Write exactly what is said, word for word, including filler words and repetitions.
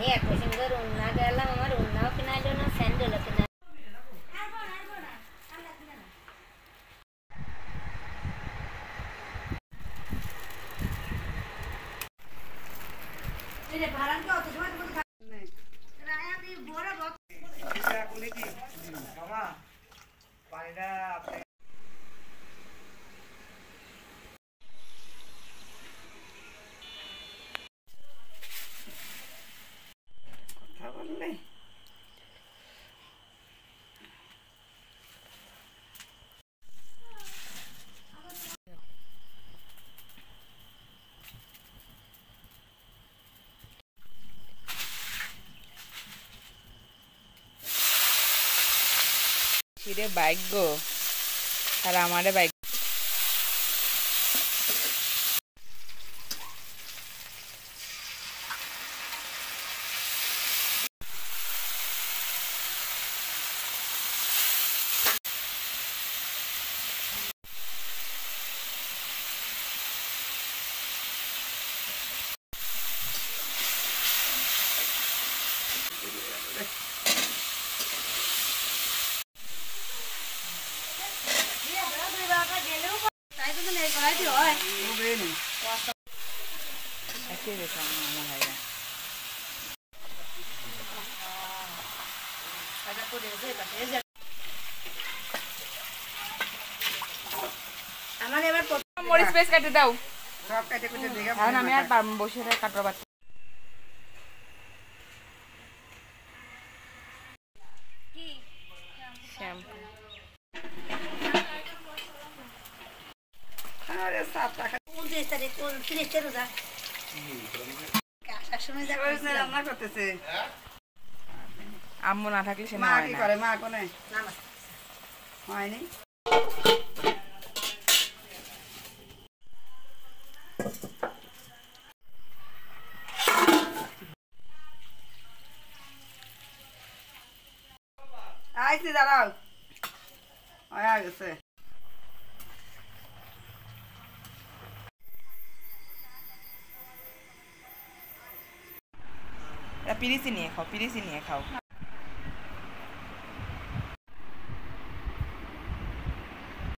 এত সুন্দর উন্না গেলাম আমার উন্নাও কিনাইলো না স্যান্ডেলও কিনা শিরে ভাগ্য আর আমারে ভাগ্য আমার এবার মরিচ পেস্ট কাটে দাও সব কাটে কুটে দিগা এখন আমি আর বসে কাটবো বাদ কি শ্যাম্পু আরে সাত টাকা উনত্রিশ তারিখ উনত্রিশ তারিখ রোজা আসার সময় যাবো রান্না করতেছে আম্মু না থাকলে সে মা না কি করে মা কোনে হয়নি আইছি দাঁড়াও হয়ে গেছে পিরিচি নিয়ে খাও পিরিচি নিয়ে খাও